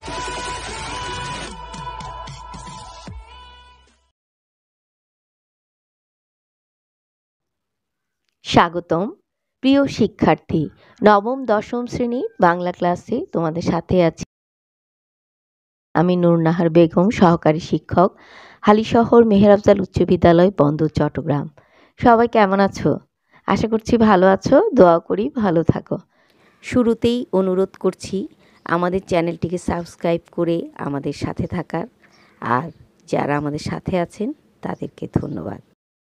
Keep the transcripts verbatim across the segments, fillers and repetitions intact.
স্বাগতম প্রিয় শিক্ষার্থী, নবম দশম শ্রেণী বাংলা ক্লাসে তোমাদের সাথে আছি আমি নূর নাহার বেগম, সহকারী শিক্ষক, হালিশহর মেহেরাফজাল উচ্চ বিদ্যালয়, বন্দর, চট্টগ্রাম। সবাই কেমন আছো? আশা করছি ভালো আছো। দোয়া করি ভালো থাকো। শুরুতেই অনুরোধ করছি আমাদের চ্যানেলটিকে সাবস্ক্রাইব করে আমাদের সাথে থাকার, আর যারা আমাদের সাথে আছেন তাদেরকে ধন্যবাদ।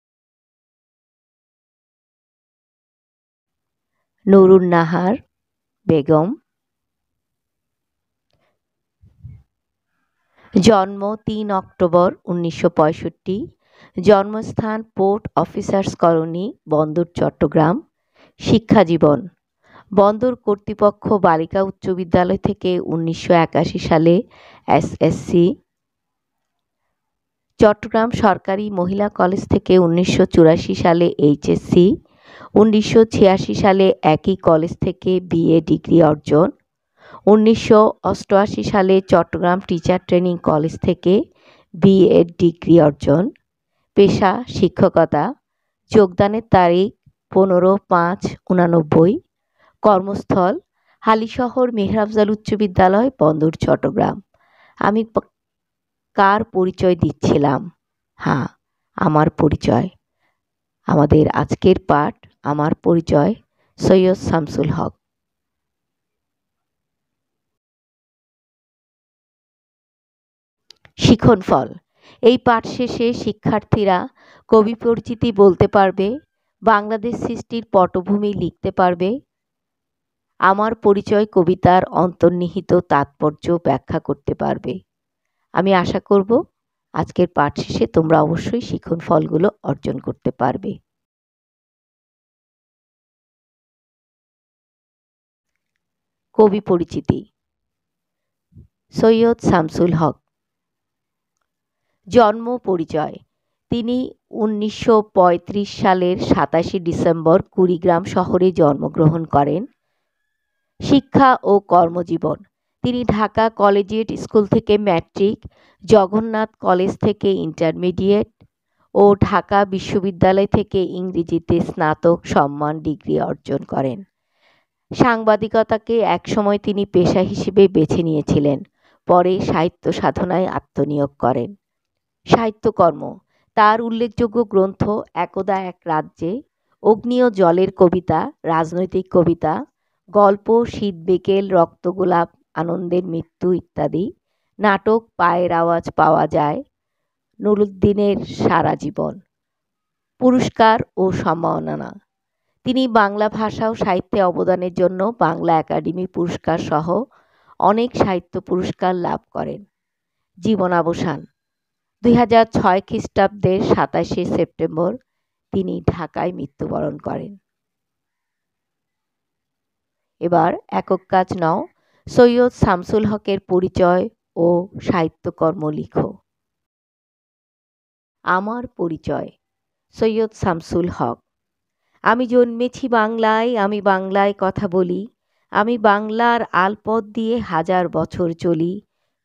নুরুন নাহার বেগম, জন্ম তিন অক্টোবর উনিশশো পঁয়ষট্টি, জন্মস্থান পোর্ট অফিসার্স কলোনি, বন্দর, চট্টগ্রাম। শিক্ষাজীবন: বন্দর কর্তৃপক্ষ বালিকা উচ্চ বিদ্যালয় থেকে উনিশশো একাশি সালে এসএসসি, চট্টগ্রাম সরকারি মহিলা কলেজ থেকে উনিশশো চুরাশি সালে এইচএসসি, উনিশশো ছিয়াশি সালে একই কলেজ থেকে বিএ ডিগ্রি অর্জন, উনিশশো অষ্টআশি সালে চট্টগ্রাম টিচার ট্রেনিং কলেজ থেকে বিএড ডিগ্রি অর্জন। পেশা শিক্ষকতা। যোগদানের তারিখ পনেরো পাঁচ উনানব্বই। কর্মস্থল হালিশহর মেহেরাফজাল উচ্চ বিদ্যালয়, বন্দর, চট্টগ্রাম। আমি কার পরিচয় দিচ্ছিলাম? হ্যাঁ, আমার পরিচয়। আমাদের আজকের পাঠ আমার পরিচয়, সৈয়দ শামসুল হক। শিক্ষণফল: এই পাঠ শেষে শিক্ষার্থীরা কবি পরিচিতি বলতে পারবে, বাংলাদেশ সৃষ্টির পটভূমি লিখতে পারবে, আমার পরিচয় কবিতার অন্তর্নিহিত তাৎপর্য ব্যাখ্যা করতে পারবে। আমি আশা করব আজকের পাঠ শেষে তোমরা অবশ্যই শিক্ষণফলগুলো অর্জন করতে পারবে। কবি পরিচিতি: সৈয়দ শামসুল হক। জন্ম পরিচয়: তিনি উনিশশো পঁয়ত্রিশ সালের সাতাশে ডিসেম্বর কুড়িগ্রাম শহরে জন্মগ্রহণ করেন। শিক্ষা ও কর্মজীবন: তিনি ঢাকা কলেজিয়েট স্কুল থেকে ম্যাট্রিক, জগন্নাথ কলেজ থেকে ইন্টারমিডিয়েট ও ঢাকা বিশ্ববিদ্যালয় থেকে ইংরেজিতে স্নাতক সম্মান ডিগ্রি অর্জন করেন। সাংবাদিকতাকে একসময় তিনি পেশা হিসেবে বেছে নিয়েছিলেন, পরে সাহিত্য সাধনায় আত্মনিয়োগ করেন। সাহিত্যকর্ম: তার উল্লেখযোগ্য গ্রন্থ একদা এক রাজ্যে, অগ্নি ও জলের কবিতা, রাজনৈতিক কবিতা, গল্প শীত বিকেল, রক্তগোলাপ, আনন্দের মৃত্যু ইত্যাদি, নাটক পায়ের আওয়াজ পাওয়া যায়, নুরুদ্দিনের সারা জীবন। পুরস্কার ও সম্মাননা: তিনি বাংলা ভাষা ও সাহিত্যে অবদানের জন্য বাংলা একাডেমি পুরস্কার সহ অনেক সাহিত্য পুরস্কার লাভ করেন। জীবনাবসান: দুই হাজার ছয় খ্রিস্টাব্দের সাতাশে সেপ্টেম্বর তিনি ঢাকায় মৃত্যুবরণ করেন। এবার একক কাজ নাও, সৈয়দ শামসুল হকের পরিচয় ও সাহিত্যকর্ম লিখো। আমার পরিচয়: সৈয়দ শামসুল হক। আমি জন্মেছি বাংলায়, আমি বাংলায় কথা বলি, আমি বাংলার আলপথ দিয়ে হাজার বছর চলি।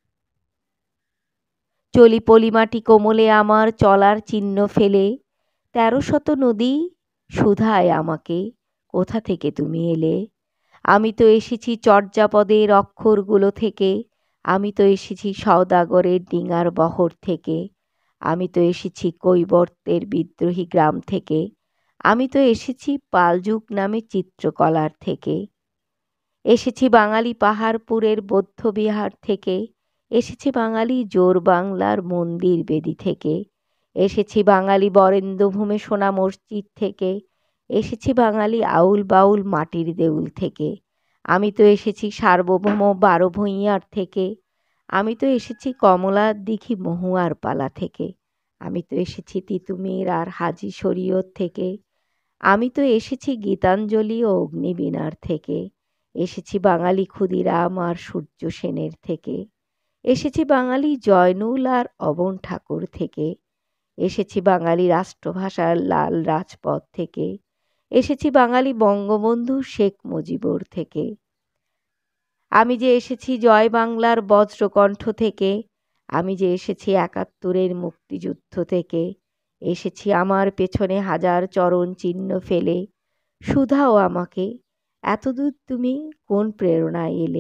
চলি পলিমাটি কোমলে আমার চলার চিহ্ন ফেলে, তেরো শত নদী সুধায় আমাকে, কোথা থেকে তুমি এলে? আমি তো এসেছি চর্যাপদের অক্ষরগুলো থেকে, আমি তো এসেছি সওদাগরের ডিঙার বহর থেকে, আমি তো এসেছি কৈবর্তের বিদ্রোহী গ্রাম থেকে, আমি তো এসেছি পালযুগ নামে চিত্রকলার থেকে, এসেছি বাঙালি পাহাড়পুরের বৌদ্ধবিহার থেকে, এসেছি বাঙালি জোর বাংলার মন্দির বেদি থেকে, এসেছি বাঙালি বরেন্দ্রভূমে সোনা মসজিদ থেকে, এসেছি বাঙালি আউল বাউল মাটির দেউল থেকে, আমি তো এসেছি সার্বভৌম বারো ভূঁইয়ার থেকে, আমি তো এসেছি কমলার দিঘি মহুয়ার পালা থেকে, আমি তো এসেছি তিতুমির আর হাজি শরীয়ত থেকে, আমি তো এসেছি গীতাঞ্জলি ও অগ্নিবীণার থেকে, এসেছি বাঙালি ক্ষুদিরাম আর সূর্য সেনের থেকে, এসেছি বাঙালি জয়নুল আর অবন ঠাকুর থেকে, এসেছি বাঙালি রাষ্ট্রভাষার লাল রাজপথ থেকে, এসেছি বাঙালি বঙ্গবন্ধু শেখ মুজিবুর থেকে, আমি যে এসেছি জয় বাংলার বজ্রকণ্ঠ থেকে, আমি যে এসেছি একাত্তরের মুক্তিযুদ্ধ থেকে, এসেছি আমার পেছনে হাজার চরণ চিহ্ন ফেলে, শুধাও আমাকে এতদূর তুমি কোন প্রেরণায় এলে।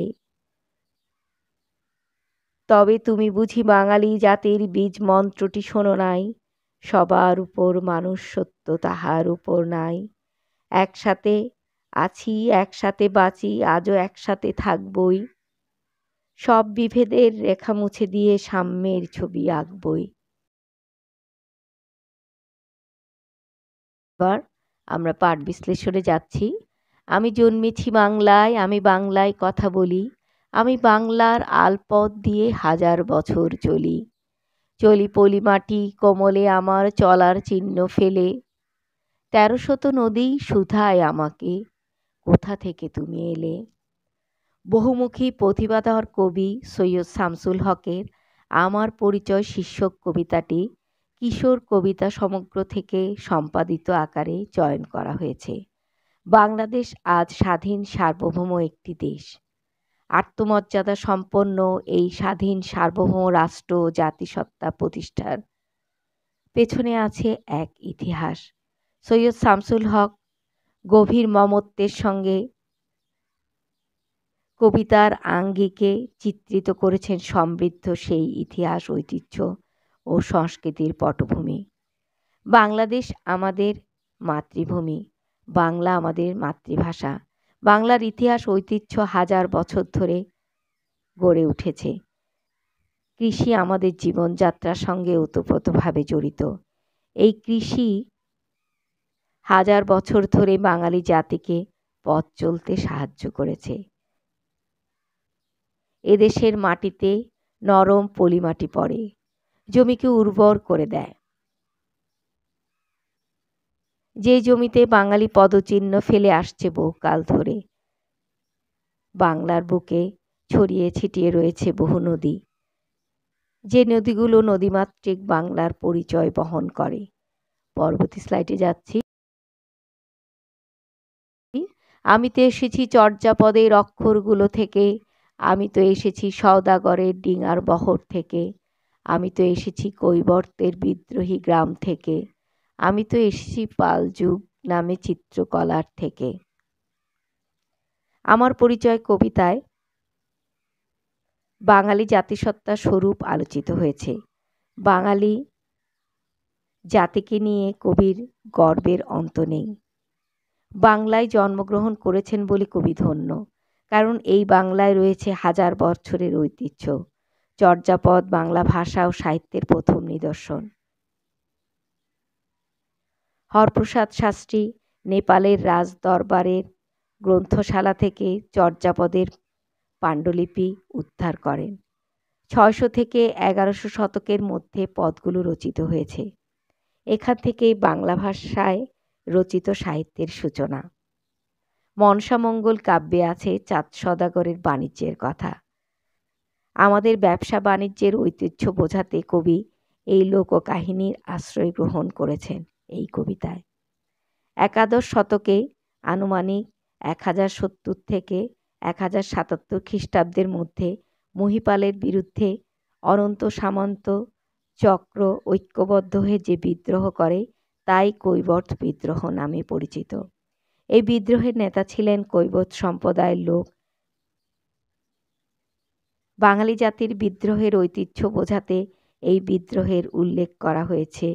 তবে তুমি বুঝি বাঙালি জাতির বীজ মন্ত্রটি শোনো নাই, সবার উপর মানুষ সত্য তাহার উপর নাই। একসাথে আছি, একসাথে বাঁচি, আজও একসাথে থাকবই, সব বিভেদের রেখা মুছে দিয়ে সাম্যের ছবি আঁকবই। এবার আমরা পাঠ বিশ্লেষণে যাচ্ছি। আমি জন্মেছি বাংলায়, আমি বাংলায় কথা বলি, আমি বাংলার আলপথ দিয়ে হাজার বছর চলি। চলি পলিমাটি কোমলে আমার চলার চিহ্ন ফেলে, তেরো শত নদী শুধায় আমাকে কোথা থেকে তুমি এলে। বহুমুখী প্রতিভাধর কবি সৈয়দ শামসুল হকের আমার পরিচয় শীর্ষক কবিতাটি কিশোর কবিতা সমগ্র থেকে সম্পাদিত আকারে চয়ন করা হয়েছে। বাংলাদেশ আজ স্বাধীন সার্বভৌম একটি দেশ। আত্মমর্যাদা সম্পন্ন এই স্বাধীন সার্বভৌম রাষ্ট্র জাতিসত্তা প্রতিষ্ঠার পেছনে আছে এক ইতিহাস। সৈয়দ শামসুল হক গভীর মমত্বের সঙ্গে কবিতার আঙ্গিকে চিত্রিত করেছেন সমৃদ্ধ সেই ইতিহাস, ঐতিহ্য ও সংস্কৃতির পটভূমি। বাংলাদেশ আমাদের মাতৃভূমি, বাংলা আমাদের মাতৃভাষা। বাংলার ইতিহাস ঐতিহ্য হাজার বছর ধরে গড়ে উঠেছে। কৃষি আমাদের জীবনযাত্রার সঙ্গে ওতপ্রোতভাবে জড়িত। এই কৃষি হাজার বছর ধরে বাঙালি জাতিকে পথ চলতে সাহায্য করেছে। এদেশের মাটিতে নরম পলিমাটি পড়ে, জমিকে উর্বর করে দেয়। যে জমিতে বাঙালি পদচিহ্ন ফেলে আসছে বহুকাল ধরে, বাংলার বুকে ছড়িয়ে ছিটিয়ে রয়েছে বহু নদী, যে নদীগুলো নদীমাতৃক বাংলার পরিচয় বহন করে। পরবর্তী স্লাইডে যাচ্ছি। আমি তো এসেছি চর্যাপদের অক্ষরগুলো থেকে, আমি তো এসেছি সওদাগরের ডিঙার বহর থেকে, আমি তো এসেছি কৈবর্তের বিদ্রোহী গ্রাম থেকে, আমি তো এসেছি পালযুগ নামে চিত্রকলার থেকে। আমার পরিচয় কবিতায় বাঙালি জাতিসত্তার স্বরূপ আলোচিত হয়েছে। বাঙালি জাতিকে নিয়ে কবির গর্বের অন্ত নেই। বাংলায় জন্মগ্রহণ করেছেন বলে কবি ধন্য, কারণ এই বাংলায় রয়েছে হাজার বছরের ঐতিহ্য। চর্যাপদ বাংলা ভাষা ও সাহিত্যের প্রথম নিদর্শন। হরপ্রসাদ শাস্ত্রী নেপালের রাজ দরবারের গ্রন্থশালা থেকে চর্যাপদের পাণ্ডুলিপি উদ্ধার করেন। ছয়শো থেকে এগারোশো শতকের মধ্যে পদগুলো রচিত হয়েছে। এখান থেকেই বাংলা ভাষায় রচিত সাহিত্যের সূচনা। মনসামঙ্গল কাব্যে আছে চাঁদ সওদাগরের বাণিজ্যের কথা। আমাদের ব্যবসা বাণিজ্যের ঐতিহ্য বোঝাতে কবি এই লোককাহিনীর আশ্রয় গ্রহণ করেছেন এই কবিতায়। একাদশ শতকে আনুমানিক এক হাজার সত্তর থেকে এক হাজার সাতাত্তর খ্রিস্টাব্দের মধ্যে মহিপালের বিরুদ্ধে অনন্ত সামন্ত চক্র ঐক্যবদ্ধ হয়ে যে বিদ্রোহ করে তাই কৈবর্ত বিদ্রোহ নামে পরিচিত। এই বিদ্রোহের নেতা ছিলেন কৈবর্ত সম্প্রদায়ের লোক। বাঙালি জাতির বিদ্রোহের ঐতিহ্য বোঝাতে এই বিদ্রোহের উল্লেখ করা হয়েছে।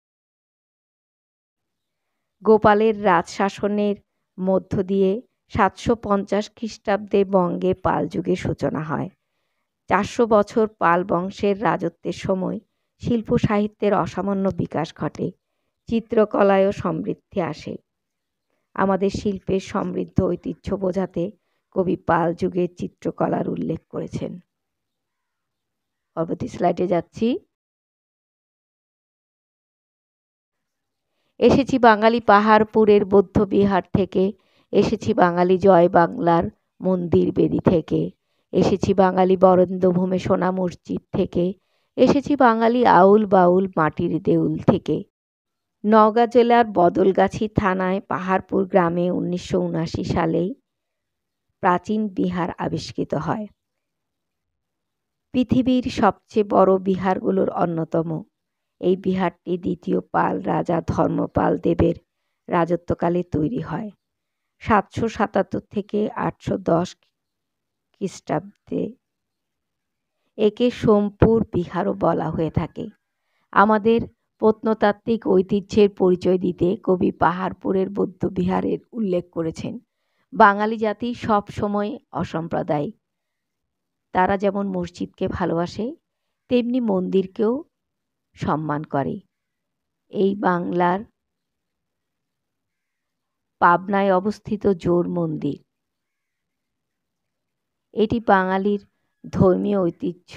গোপালের রাজশাসনের মধ্য দিয়ে সাতশো পঞ্চাশ খ্রিস্টাব্দে বঙ্গে পাল যুগের সূচনা হয়। চারশো বছর পাল বংশের রাজত্বের সময় শিল্প সাহিত্যের অসামান্য বিকাশ ঘটে, চিত্রকলায়ও সমৃদ্ধি আসে। আমাদের শিল্পের সমৃদ্ধ ঐতিহ্য বোঝাতে কবি পাল যুগের চিত্রকলার উল্লেখ করেছেন। পরবর্তী স্লাইডে যাচ্ছি। এসেছি বাঙালি পাহাড়পুরের বৌদ্ধ বিহার থেকে, এসেছি বাঙালি জয় বাংলার মন্দির বেদি থেকে, এসেছি বাঙালি বরেন্দ্রভূমে সোনা মসজিদ থেকে, এসেছি বাঙালি আউল বাউল মাটির দেউল থেকে। নওগাঁ জেলার বদলগাছি থানায় পাহাড়পুর গ্রামে উনিশশো উনআশি সালেই প্রাচীন বিহার আবিষ্কৃত হয়। পৃথিবীর সবচেয়ে বড় বিহারগুলোর অন্যতম এই বিহারটি দ্বিতীয় পাল রাজা ধর্মপাল দেবের রাজত্বকালে তৈরি হয় সাতশো সাতাত্তর থেকে আটশো দশ খ্রিস্টাব্দে। একে সোমপুর বিহারও বলা হয়ে থাকে। আমাদের প্রত্নতাত্ত্বিক ঐতিহ্যের পরিচয় দিতে কবি পাহাড়পুরের বৌদ্ধ বিহারের উল্লেখ করেছেন। বাঙালি জাতি সব সময় অসাম্প্রদায়িক। তারা যেমন মসজিদকে ভালোবাসে তেমনি মন্দিরকেও সম্মান করে। এই বাংলার পাবনায় অবস্থিত জোর মন্দির, এটি বাঙালির ধর্মীয় ঐতিহ্য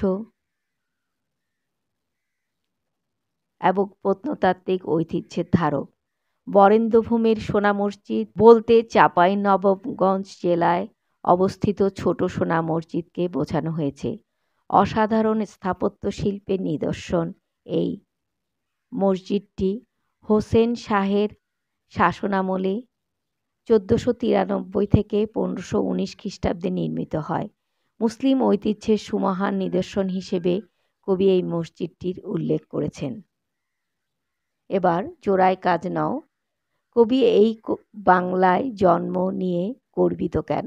এবং প্রত্নতাত্ত্বিক ঐতিহ্যের ধারক। বরেন্দ্রভূমির সোনা মসজিদ বলতে চাঁপাইনবাবগঞ্জ জেলায় অবস্থিত ছোট সোনা মসজিদকে বোঝানো হয়েছে। অসাধারণ স্থাপত্য শিল্পের নিদর্শন এই মসজিদটি হোসেন শাহের শাসনামলে চোদ্দোশো তিরানব্বই থেকে পনেরোশো উনিশ খ্রিস্টাব্দে নির্মিত হয়। মুসলিম ঐতিহ্যের সুমহান নিদর্শন হিসেবে কবি এই মসজিদটির উল্লেখ করেছেন। এবার জোড়ায় কাজ নাও। কবি এই বাংলায় জন্ম নিয়ে গর্বিত কেন?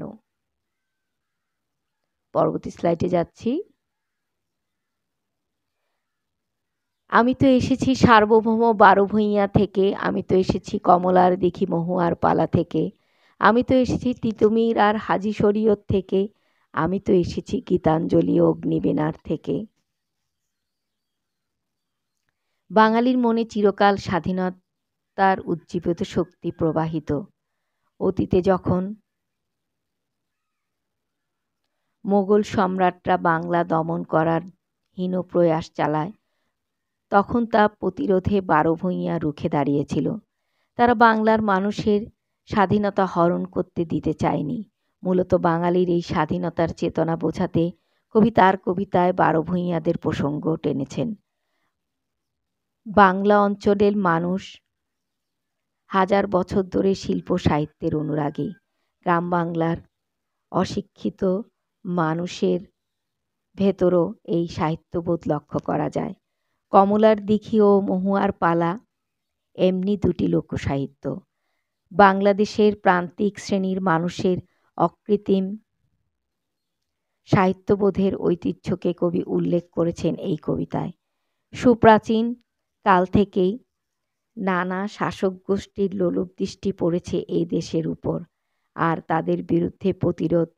পরবর্তী স্লাইডে যাচ্ছি। আমি তো এসেছি সার্বভৌম বারো ভূঁইয়া থেকে, আমি তো এসেছি কমলার দেখি মহুয়ার পালা থেকে, আমি তো এসেছি তিতুমির আর হাজি শরীয়ত থেকে, আমি তো এসেছি গীতাঞ্জলি ও অগ্নিবীণার থেকে। বাঙালির মনে চিরকাল স্বাধীনতার উজ্জীবিত শক্তি প্রবাহিত। অতীতে যখন মোগল সম্রাটরা বাংলা দমন করার হীন প্রয়াস চালায় তখন তা প্রতিরোধে বারো ভূঁইয়া রুখে দাঁড়িয়েছিল। তারা বাংলার মানুষের স্বাধীনতা হরণ করতে দিতে চায়নি। মূলত বাঙালির এই স্বাধীনতার চেতনা বোঝাতে কবি তার কবিতায় বারো ভূঁইয়াদের প্রসঙ্গ টেনেছেন। বাংলা অঞ্চলের মানুষ হাজার বছর ধরে শিল্প সাহিত্যের অনুরাগী। গ্রাম বাংলার অশিক্ষিত মানুষের ভেতরও এই সাহিত্যবোধ লক্ষ্য করা যায়। কমলার দিঘি ও মহুয়ার পালা এমনি দুটি লোকসাহিত্য। বাংলাদেশের প্রান্তিক শ্রেণীর মানুষের অকৃত্রিম সাহিত্যবোধের ঐতিহ্যকে কবি উল্লেখ করেছেন এই কবিতায়। সুপ্রাচীন কাল থেকেই নানা শাসক গোষ্ঠীর লোলুপ দৃষ্টি পড়েছে এই দেশের উপর, আর তাদের বিরুদ্ধে প্রতিরোধ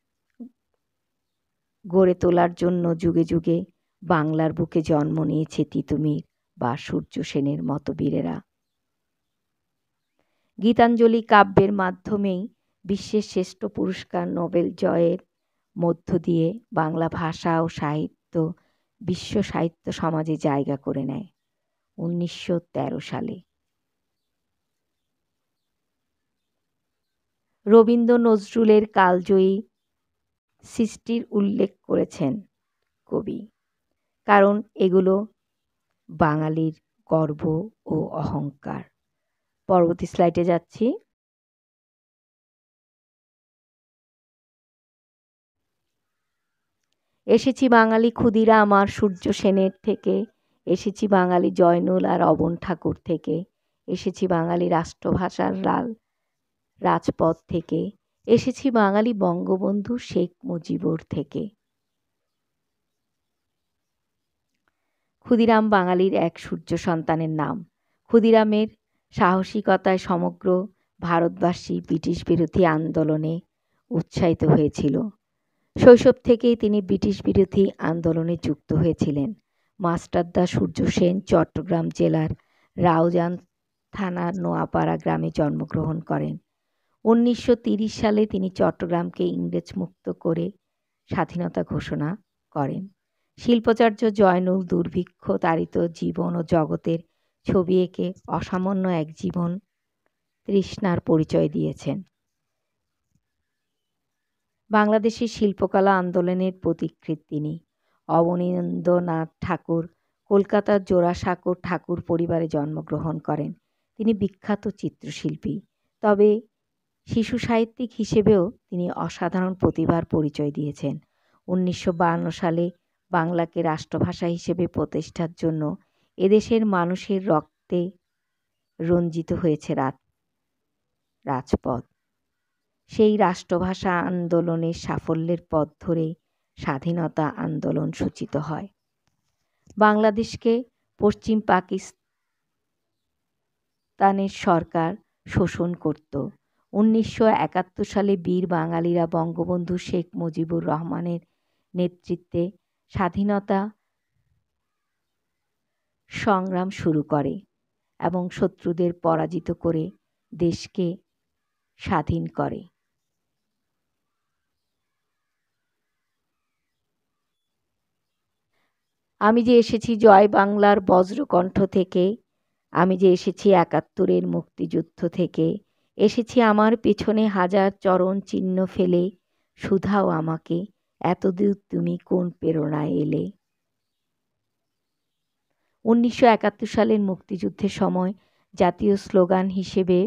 গড়ে তোলার জন্য যুগে যুগে বাংলার বুকে জন্ম নিয়েছে তিতুমির বা সূর্য সেনের মতো বীরেরা। গীতাঞ্জলি কাব্যের মাধ্যমেই বিশ্বের শ্রেষ্ঠ পুরস্কার নোবেল জয়ের মধ্য দিয়ে বাংলা ভাষা ও সাহিত্য বিশ্ব সাহিত্য সমাজে জায়গা করে নেয় উনিশশো তেরো সালে। রবীন্দ্র নজরুলের কালজয়ী সৃষ্টির উল্লেখ করেছেন কবি, কারণ এগুলো বাঙালির গর্ব ও অহংকার। পরবর্তী স্লাইডে যাচ্ছি। এসেছি বাঙালি ক্ষুদিরাম আর সূর্য সেনের থেকে, এসেছি বাঙালি জয়নুল আর অবন ঠাকুর থেকে, এসেছি বাঙালি রাষ্ট্রভাষার লাল রাজপথ থেকে, এসেছি বাঙালি বঙ্গবন্ধু শেখ মুজিবুর থেকে। ক্ষুদিরাম বাঙালির এক সূর্য সন্তানের নাম। ক্ষুদিরামের সাহসিকতায় সমগ্র ভারতবাসী ব্রিটিশ বিরোধী আন্দোলনে উৎসাহিত হয়েছিল। শৈশব থেকেই তিনি ব্রিটিশ বিরোধী আন্দোলনে যুক্ত হয়েছিলেন। মাস্টারদা সূর্য সেন চট্টগ্রাম জেলার রাউজান থানার নোয়াপাড়া গ্রামে জন্মগ্রহণ করেন। উনিশশো তিরিশ সালে তিনি চট্টগ্রামকে ইংরেজ মুক্ত করে স্বাধীনতা ঘোষণা করেন। শিল্পাচার্য জয়নুল দুর্ভিক্ষ তাড়িত জীবন ও জগতের ছবি এঁকে অসামান্য এক জীবন তৃষ্ণার পরিচয় দিয়েছেন। বাংলাদেশের শিল্পকলা আন্দোলনের পথিকৃৎ তিনি। অবনীন্দ্রনাথ ঠাকুর কলকাতার জোড়াসাঁকোর ঠাকুর পরিবারে জন্মগ্রহণ করেন। তিনি বিখ্যাত চিত্রশিল্পী। তবে শিশু সাহিত্যিক হিসেবেও তিনি অসাধারণ প্রতিভার পরিচয় দিয়েছেন। উনিশশো বায়ান্ন সালে বাংলাকে রাষ্ট্রভাষা হিসেবে প্রতিষ্ঠার জন্য এদেশের মানুষের রক্তে রঞ্জিত হয়েছে রাত রাজপথ। সেই রাষ্ট্রভাষা আন্দোলনের সাফল্যের পথ ধরে স্বাধীনতা আন্দোলন সূচিত হয়। বাংলাদেশকে পশ্চিম পাকিস্তানের সরকার শোষণ করত। উনিশশো একাত্তর সালে বীর বাঙালিরা বঙ্গবন্ধু শেখ মুজিবুর রহমানের নেতৃত্বে স্বাধীনতা সংগ্রাম শুরু করে এবং শত্রুদের পরাজিত করে দেশকে স্বাধীন করে। আমি যে এসেছি জয় বাংলার বজ্রকণ্ঠ থেকে, আমি যে এসেছি একাত্তরের মুক্তিযুদ্ধ থেকে, এসেছি আমার পেছনে হাজার চরণ চিহ্ন ফেলে, শুধাও আমাকে এতদূর তুমি কোন প্রেরণায় এলে। উনিশশো একাত্তর সালের মুক্তিযুদ্ধের সময় জাতীয় স্লোগান হিসেবে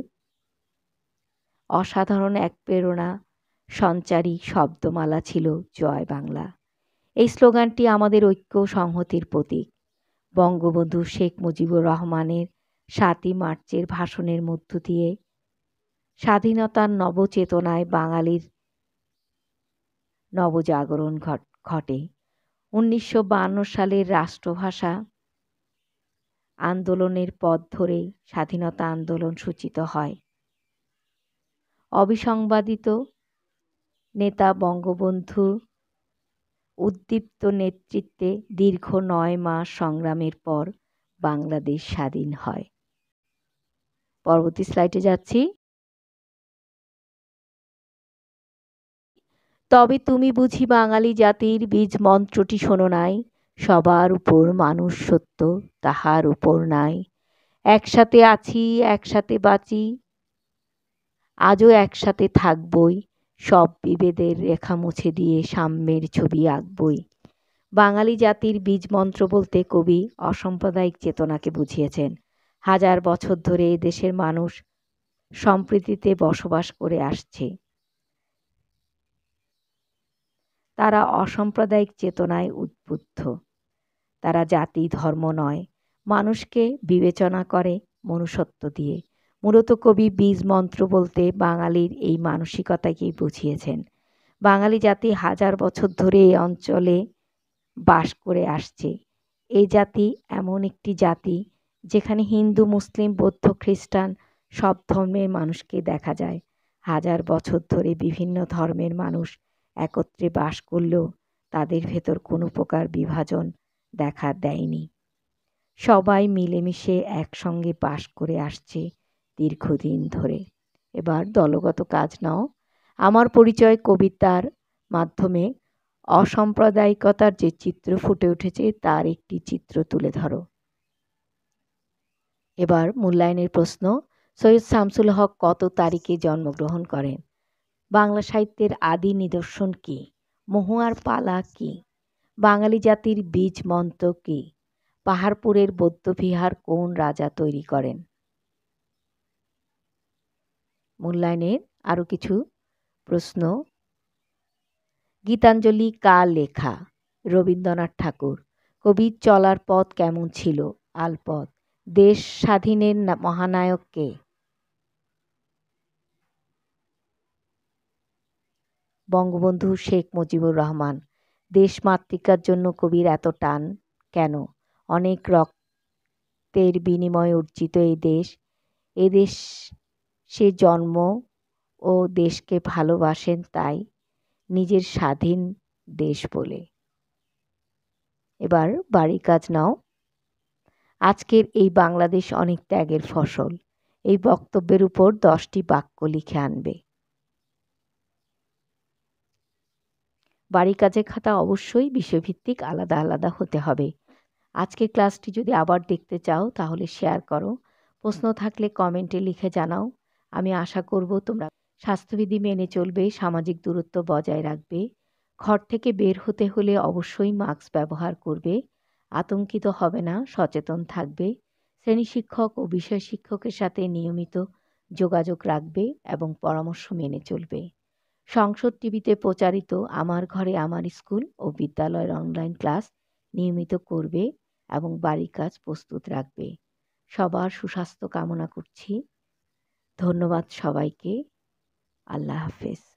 অসাধারণ এক প্রেরণা সঞ্চারী শব্দমালা ছিল জয় বাংলা। এই স্লোগানটি আমাদের ঐক্য সংহতির প্রতীক। বঙ্গবন্ধু শেখ মুজিবুর রহমানের সাতই মার্চের ভাষণের মধ্য দিয়ে স্বাধীনতার নবচেতনায় বাঙালির নবজাগরণ ঘটে। উনিশশো বায়ান্ন সালের রাষ্ট্রভাষা আন্দোলনের পথ ধরে স্বাধীনতা আন্দোলন সূচিত হয়। অবিসংবাদিত নেতা বঙ্গবন্ধু উদ্দীপ্ত নেতৃত্বে দীর্ঘ নয় মাস সংগ্রামের পর বাংলাদেশ স্বাধীন হয়। পরবর্তী স্লাইডে যাচ্ছি। তবে তুমি বুঝি বাঙালি জাতির বীজ মন্ত্রটি শোনো নাই, সবার উপর মানুষ সত্য তাহার উপর নাই। একসাথে আছি একসাথে বাঁচি, আজও একসাথে থাকবই, সব বিভেদের রেখা মুছে দিয়ে সাম্যের ছবি আঁকবই। বাঙালি জাতির বীজ মন্ত্র বলতে কবি অসাম্প্রদায়িক চেতনাকে বুঝিয়েছেন। হাজার বছর ধরে দেশের মানুষ সম্প্রীতিতে বসবাস করে আসছে। তারা অসাম্প্রদায়িক চেতনায় উদ্বুদ্ধ। তারা জাতি ধর্ম নয়, মানুষকে বিবেচনা করে মনুষ্যত্ব দিয়ে। মূলত কবি বীজ মন্ত্র বলতে বাঙালির এই মানসিকতাকেই বুঝিয়েছেন। বাঙালি জাতি হাজার বছর ধরে এই অঞ্চলে বাস করে আসছে। এই জাতি এমন একটি জাতি যেখানে হিন্দু, মুসলিম, বৌদ্ধ, খ্রিস্টান সব ধর্মের মানুষকে দেখা যায়। হাজার বছর ধরে বিভিন্ন ধর্মের মানুষ একত্রে বাস করলেও তাদের ভেতর কোনো প্রকার বিভাজন দেখা দেয়নি। সবাই মিলেমিশে একসঙ্গে বাস করে আসছে দীর্ঘদিন ধরে। এবার দলগত কাজ নাও। আমার পরিচয় কবিতার মাধ্যমে অসাম্প্রদায়িকতার যে চিত্র ফুটে উঠেছে তার একটি চিত্র তুলে ধরো। এবার মূল্যায়নের প্রশ্ন। সৈয়দ শামসুল হক কত তারিখে জন্মগ্রহণ করেন? বাংলা সাহিত্যের আদি নিদর্শন কী? মহুয়ার পালা কী? বাঙালি জাতির বীজ মন্ত্র কী? পাহাড়পুরের বৌদ্ধবিহার কোন রাজা তৈরি করেন? মূল্যায়নের আরও কিছু প্রশ্ন। গীতাঞ্জলি কার লেখা? রবীন্দ্রনাথ ঠাকুর। কবির চলার পথ কেমন ছিল? আলপথ। দেশ স্বাধীনের মহানায়ক কে? বঙ্গবন্ধু শেখ মুজিবুর রহমান। দেশমাতৃকার জন্য কবির এত টান কেন? অনেক রক্তের বিনিময়ে অর্জিত এই দেশ, এ দেশ সে জন্ম ও দেশকে ভালোবাসেন তাই নিজের স্বাধীন দেশ বলে। এবার বাড়ির কাজ নাও। আজকের এই বাংলাদেশ অনেক ত্যাগের ফসল। এই বক্তব্যের উপর দশটি বাক্য লিখে আনবে। বাড়ির কাজের খাতা অবশ্যই বিষয়ভিত্তিক আলাদা আলাদা হতে হবে। আজকের ক্লাসটি যদি আবার দেখতে চাও তাহলে শেয়ার করো। প্রশ্ন থাকলে কমেন্টে লিখে জানাও। আমি আশা করব তোমরা স্বাস্থ্যবিধি মেনে চলবে, সামাজিক দূরত্ব বজায় রাখবে। ঘর থেকে বের হতে হলে অবশ্যই মাস্ক ব্যবহার করবে। আতঙ্কিত হবে না, সচেতন থাকবে। শ্রেণী শিক্ষক ও বিষয় শিক্ষকের সাথে নিয়মিত যোগাযোগ রাখবে এবং পরামর্শ মেনে চলবে। সংসদ টিভিতে প্রচারিত আমার ঘরে আমার স্কুল ও বিদ্যালয়ের অনলাইন ক্লাস নিয়মিত করবে এবং বাড়ির কাজ প্রস্তুত রাখবে। সবার সুস্বাস্থ্য কামনা করছি। ধন্যবাদ সবাইকে। আল্লাহ হাফেজ।